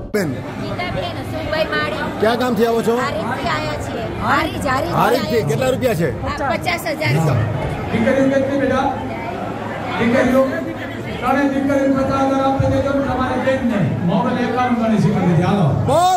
બેન ક્યાં ગામથી આવો છો? હારીજથી. કેટલા રૂપિયા છે? 50,000. દીકરીઓ કેટલી બેટા? દીકરીઓ ત્રણે દીકરીઓ 50,000 આપી દેજો તમારે બેન ને મોબાઈલ એકાઉન્ટ મને શીખવી દીધી. હાલો.